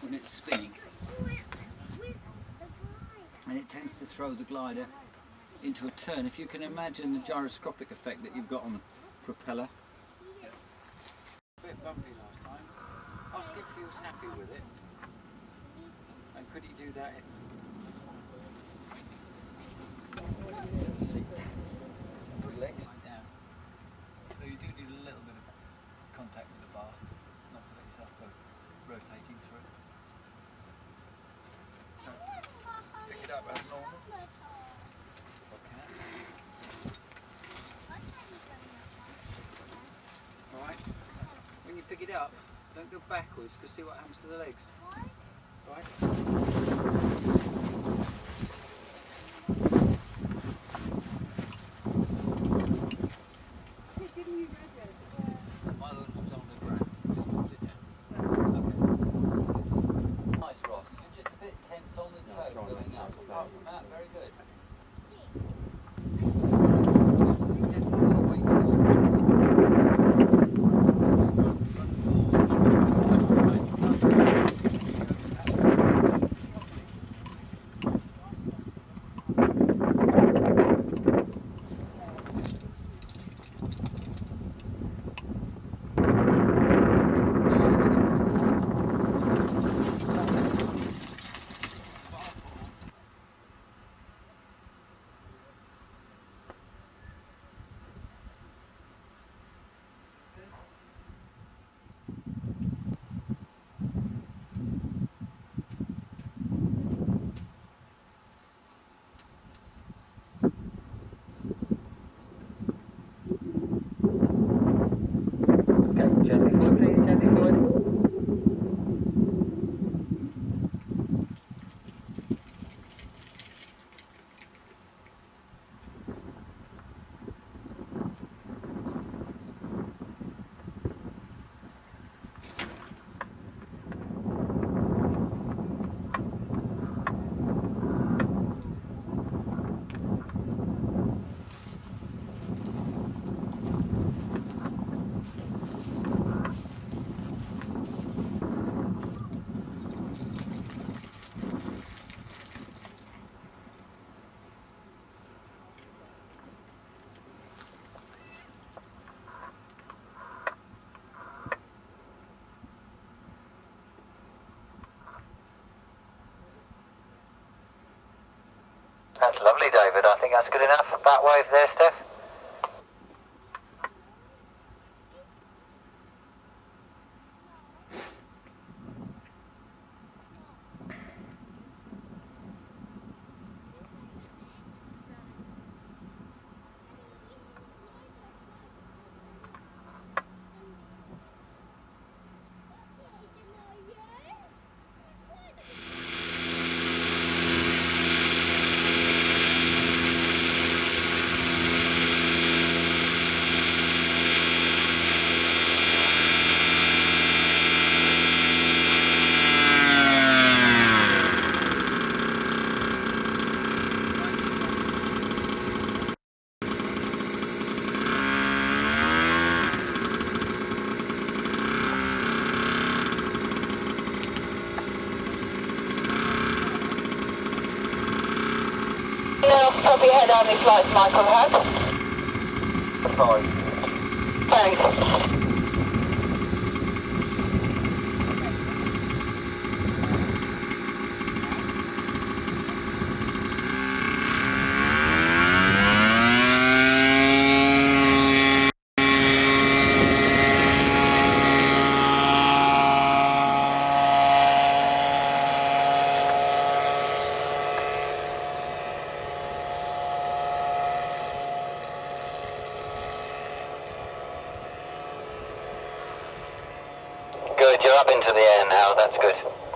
when it's spinning, and it tends to throw the glider into a turn. If you can imagine the gyroscopic effect that you've got on the propeller. Yeah. A bit bumpy last time. Ask if he was happy with it, and could he do that if... Legs down. So you do need a little bit of contact with the bar, not to let yourself go rotating through. So pick it up as normal. Alright, when you pick it up, don't go backwards, because see what happens to the legs. Alright? That's lovely, David. I think that's good enough for bat wave there, Steph. Copy head on these flights, Michael Huck. Fine. Thanks. Good, you're up into the air now, that's good.